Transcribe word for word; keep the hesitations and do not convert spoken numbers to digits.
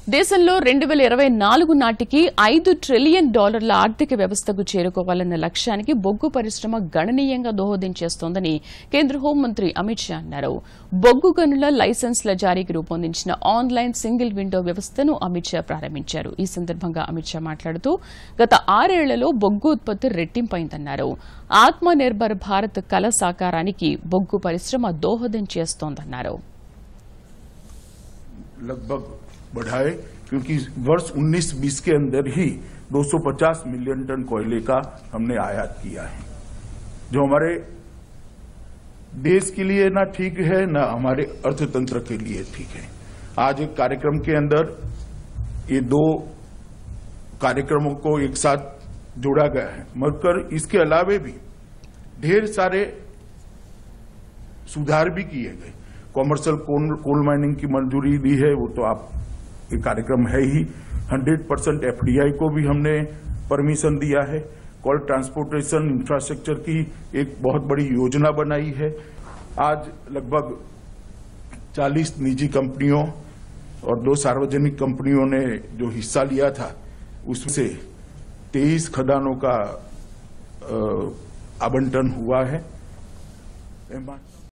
దేశంలో రెండు వేల ఇరవై నాలుగు నాటికి ఐదు ట్రిలియన్ డాలర్ల ఆర్థిక వ్యవస్థకు చేరుకోవాలన్న లక్ష్యానికి బొగ్గు పరిశ్రమ గణనీయంగా దోహదం చేస్తోందని కేంద్ర హోంమంత్రి అమిత్ షా అన్నారు. బొగ్గు గనుల లైసెన్స్ల జారీకి రూపొందించిన ఆన్లైన్ సింగిల్ విండో వ్యవస్థను అమిత్ షా ప్రారంభించారు. ఈ సందర్భంగా అమిత్ షా మాట్లాడుతూ గత ఆరేళ్లలో బొగ్గు ఉత్పత్తి రెట్టింపైందన్నారు. ఆత్మ నిర్భర్ భారత్ కల సాకారానికి బొగ్గు పరిశ్రమ దోహదం చేస్తోందన్నారు. लगभग बढ़ाए क्योंकि वर्ष उन्नीस बीस के अंदर ही दो सौ पचास मिलियन टन कोयले का हमने आयात किया है, जो हमारे देश के लिए ना ठीक है ना हमारे अर्थतंत्र के लिए ठीक है. आज एक कार्यक्रम के अंदर ये दो कार्यक्रमों को एक साथ जोड़ा गया है, मगर इसके अलावे भी ढेर सारे सुधार भी किए गए. कॉमर्शियल कोल माइनिंग की मंजूरी दी है, वो तो आप ये कार्यक्रम है ही. हंड्रेड परसेंट एफडीआई को भी हमने परमिशन दिया है. कोल ट्रांसपोर्टेशन इंफ्रास्ट्रक्चर की एक बहुत बड़ी योजना बनाई है. आज लगभग चालीस निजी कंपनियों और दो सार्वजनिक कंपनियों ने जो हिस्सा लिया था, उसमें से तेईस खदानों का आवंटन हुआ है.